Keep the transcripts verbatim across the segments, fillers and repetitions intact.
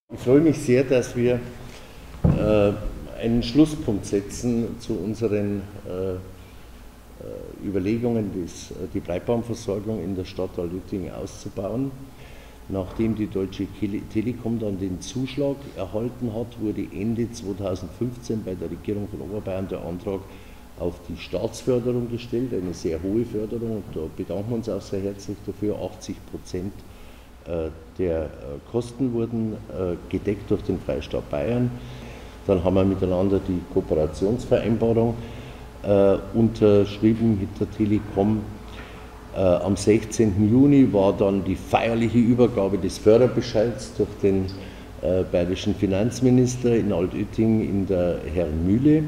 Ich freue mich sehr, dass wir äh, einen Schlusspunkt setzen zu unseren äh, äh, Überlegungen, das, die Breitbandversorgung in der Stadt Altötting auszubauen. Nachdem die Deutsche Telekom dann den Zuschlag erhalten hat, wurde Ende zweitausendfünfzehn bei der Regierung von Oberbayern der Antrag auf die Staatsförderung gestellt, eine sehr hohe Förderung, und da bedanken wir uns auch sehr herzlich dafür. achtzig Prozent der Kosten wurden gedeckt durch den Freistaat Bayern. Dann haben wir miteinander die Kooperationsvereinbarung unterschrieben mit der Telekom. Am sechzehnten Juni war dann die feierliche Übergabe des Förderbescheids durch den bayerischen Finanzminister in Altötting in der Herrenmühle.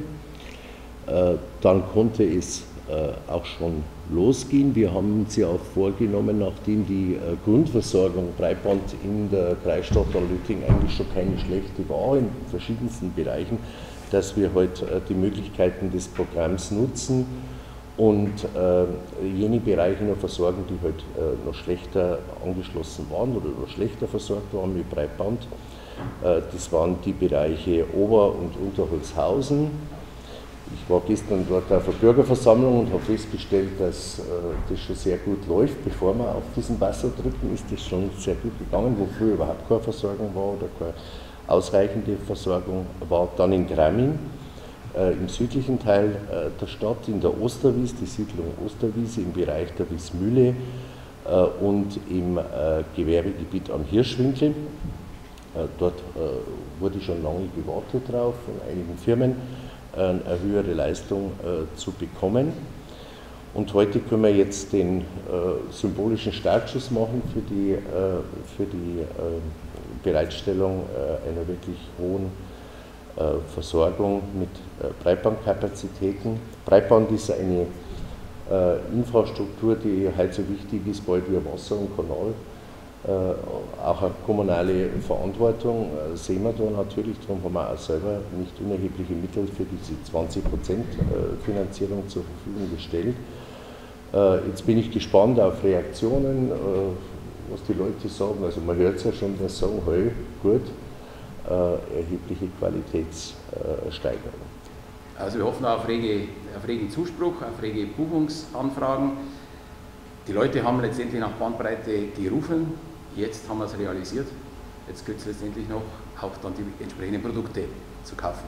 Dann konnte es auch schon losgehen. Wir haben uns ja auch vorgenommen, nachdem die Grundversorgung Breitband in der Kreisstadt Altötting eigentlich schon keine schlechte war, in verschiedensten Bereichen, dass wir heute die Möglichkeiten des Programms nutzen und jene Bereiche noch versorgen, die heute noch schlechter angeschlossen waren oder noch schlechter versorgt waren mit Breitband. Das waren die Bereiche Ober- und Unterholzhausen. Ich war gestern dort auf einer Bürgerversammlung und habe festgestellt, dass äh, das schon sehr gut läuft. Bevor wir auf diesen Wasser drücken, ist das schon sehr gut gegangen, wo früher überhaupt keine Versorgung war oder keine ausreichende Versorgung war. Dann in Graming, äh, im südlichen Teil äh, der Stadt, in der Osterwies, die Siedlung Osterwiese im Bereich der Wiesmühle äh, und im äh, Gewerbegebiet am Hirschwinkel. Äh, dort äh, wurde schon lange gewartet drauf von einigen Firmen, eine höhere Leistung äh, zu bekommen. Und heute können wir jetzt den äh, symbolischen Startschuss machen für die, äh, für die äh, Bereitstellung äh, einer wirklich hohen äh, Versorgung mit äh, Breitbandkapazitäten. Breitband ist eine äh, Infrastruktur, die heute so wichtig ist, bald wie Wasser und Kanal. Äh, auch eine kommunale Verantwortung äh, sehen wir da natürlich, darum haben wir auch selber nicht unerhebliche Mittel für diese zwanzig Prozent äh, Finanzierung zur Verfügung gestellt. Äh, jetzt bin ich gespannt auf Reaktionen, äh, was die Leute sagen. Also man hört es ja schon, dass sie sagen, hey, gut, äh, erhebliche Qualitätssteigerung. Also wir hoffen auf, rege, auf regen Zuspruch, auf rege Buchungsanfragen. Die Leute haben letztendlich nach Bandbreite gerufen. Jetzt haben wir es realisiert. Jetzt gilt es letztendlich noch, auch dann die entsprechenden Produkte zu kaufen.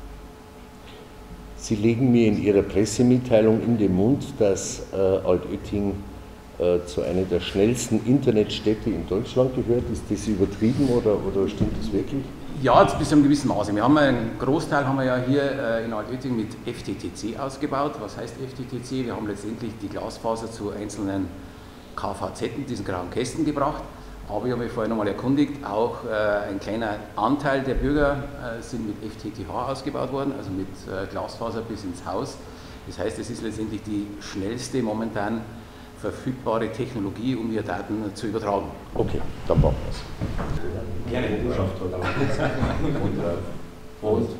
Sie legen mir in Ihrer Pressemitteilung in den Mund, dass äh, Altötting äh, zu einer der schnellsten Internetstädte in Deutschland gehört. Ist das übertrieben oder, oder stimmt das wirklich? Ja, bis zu einem gewissen Maße. Wir haben einen Großteil haben wir ja hier äh, in Altötting mit F T T C ausgebaut. Was heißt F T T C? Wir haben letztendlich die Glasfaser zu einzelnen K V Z, diesen grauen Kästen, gebracht. Aber ich habe mich vorher nochmal erkundigt, auch äh, ein kleiner Anteil der Bürger äh, sind mit F T T H ausgebaut worden, also mit äh, Glasfaser bis ins Haus. Das heißt, es ist letztendlich die schnellste momentan verfügbare Technologie, um hier Daten zu übertragen. Okay, dann machen wir es. Gerne. Und, und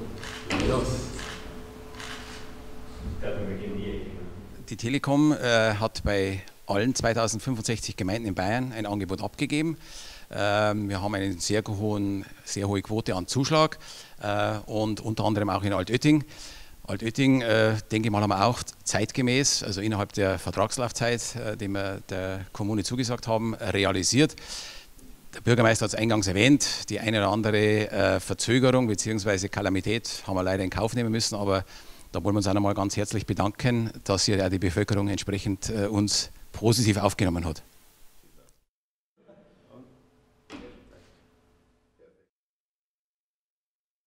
die Telekom äh, hat bei allen zweitausendfünfundsechzig Gemeinden in Bayern ein Angebot abgegeben. Ähm, wir haben eine sehr, hohen, sehr hohe Quote an Zuschlag äh, und unter anderem auch in Altötting. Altötting, äh, denke ich mal, haben wir auch zeitgemäß, also innerhalb der Vertragslaufzeit, äh, die wir der Kommune zugesagt haben, realisiert. Der Bürgermeister hat es eingangs erwähnt, die eine oder andere äh, Verzögerung bzw. Kalamität haben wir leider in Kauf nehmen müssen, aber da wollen wir uns auch nochmal ganz herzlich bedanken, dass hier ja die Bevölkerung entsprechend äh, uns positiv aufgenommen hat.